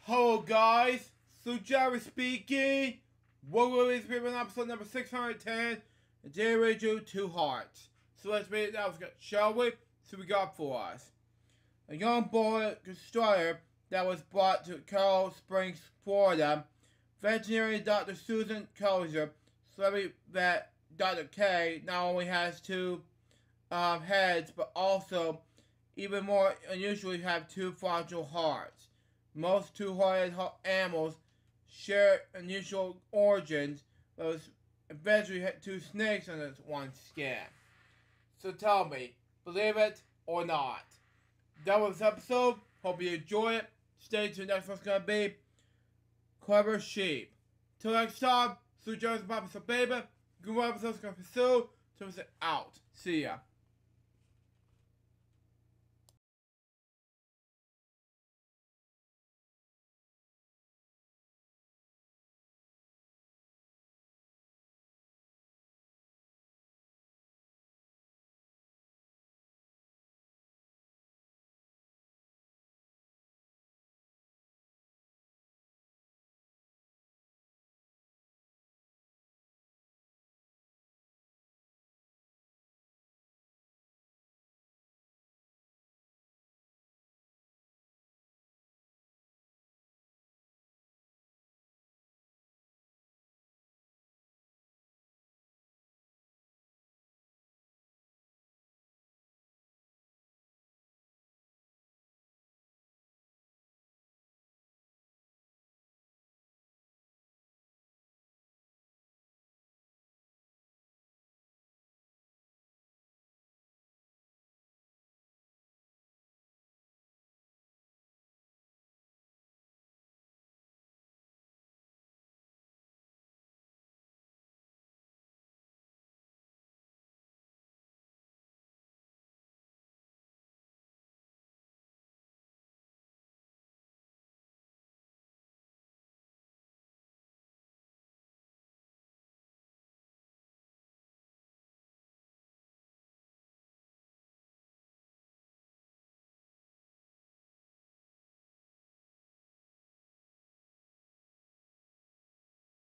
Hello guys, so Jerry speaking. Welcome to this video on episode number 610. And today we do 2 hearts. So let's read it now, shall we? So we got for us. A young boy destroyer that was brought to Coral Springs, Florida. Veterinarian Dr. Susan Kelzer, celebrity vet Dr. K, not only has 2 heads, but also, even more unusually, have 2 fragile hearts. Most 2-hearted animals share unusual origins, but eventually had 2 snakes on this one skin. So tell me, believe it or not. That was this episode. Hope you enjoy it. Stay tuned. Next one's gonna be Clever Sheep. Till next time, Sue Jones, Papa, so baby. Good episode's gonna pursue. So out. See ya.